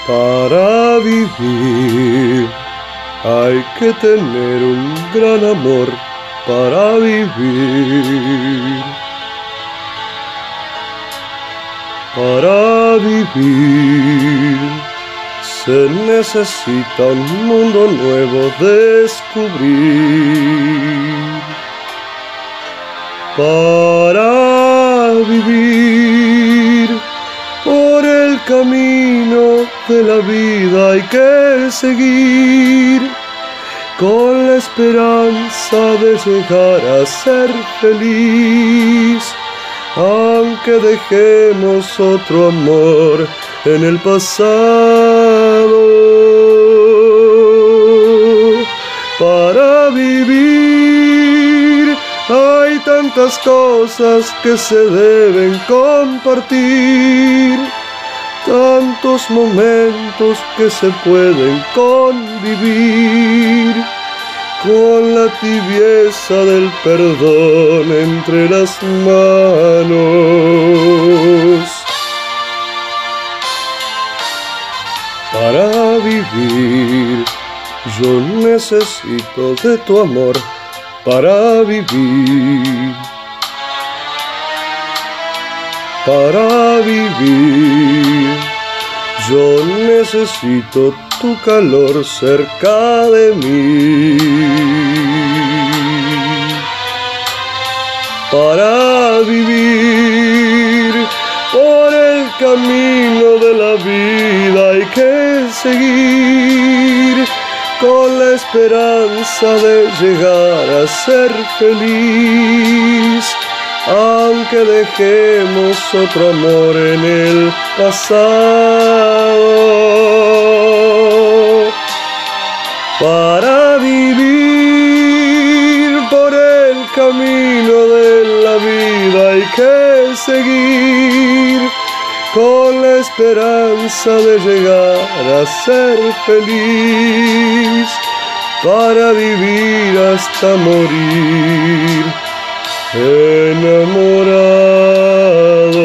Para vivir hay que tener un gran amor para vivir. Para vivir se necesita un mundo nuevo descubrir. Para vivir por el camino de la vida hay que seguir, con la esperanza de llegar a ser feliz, aunque dejemos otro amor en el pasado. Para vivir hay tantas cosas que se deben compartir, tantos momentos que se pueden convivir, con la tibieza del perdón entre las manos. Para vivir yo necesito de tu amor para vivir. Para vivir yo necesito tu calor cerca de mí. Para vivir por el camino de la vida hay que seguir, con la esperanza de llegar a ser feliz, aunque dejemos otro amor en el pasado. Para vivir por el camino de la vida hay que seguir, con la esperanza de llegar a ser feliz, para vivir hasta morir enamorado.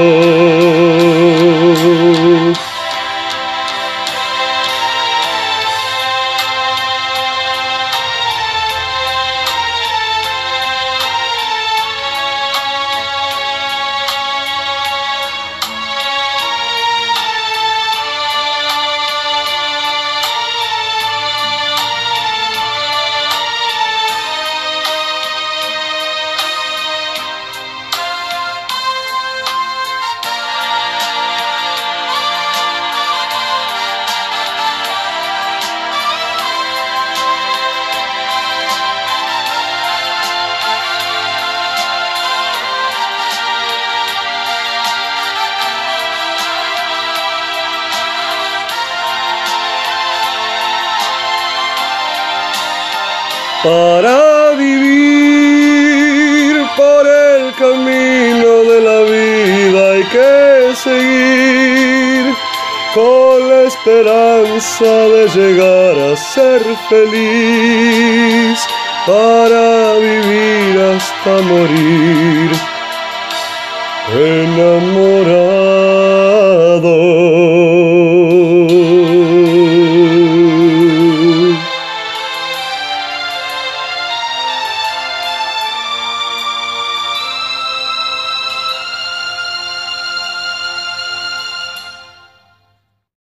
Para vivir por el camino de la vida hay que seguir, con la esperanza de llegar a ser feliz, para vivir hasta morir enamorado.